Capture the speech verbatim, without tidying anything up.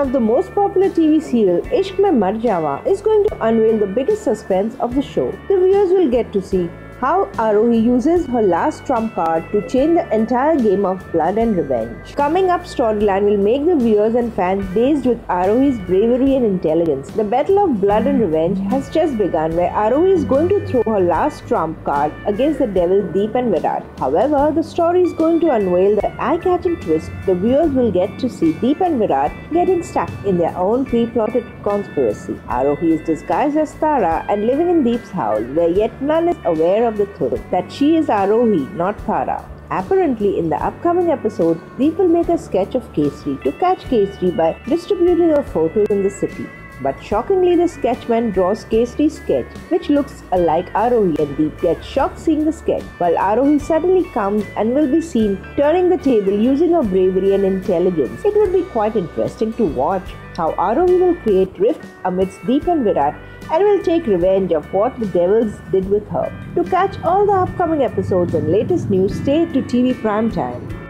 of the most popular T V serial, Ishq Mein Mar Jawa, is going to unveil the biggest suspense of the show. The viewers will get to see how Aarohi uses her last trump card to change the entire game of blood and revenge. Coming up, storyline will make the viewers and fans dazed with Aarohi's bravery and intelligence. The battle of blood and revenge has just begun, where Aarohi is going to throw her last trump card against the devils Deep and Virat. However, the story is going to unveil the eye-catching twist. The viewers will get to see Deep and Virat getting stuck in their own pre-plotted conspiracy. Aarohi is disguised as Tara and living in Deep's house, where yet none is aware of the truth that she is Aarohi, not Tara. Apparently, in the upcoming episode, Deep will make a sketch of Kesri to catch Kesri by distributing her photos in the city. But shockingly, the sketchman draws Kesri's sketch, which looks alike Aarohi, and Deep gets shocked seeing the sketch, while Aarohi suddenly comes and will be seen turning the table using her bravery and intelligence. It would be quite interesting to watch how Aarohi will create rift amidst Deep and Virat and will take revenge of what the devils did with her. To catch all the upcoming episodes and latest news, stay to T V Primetime.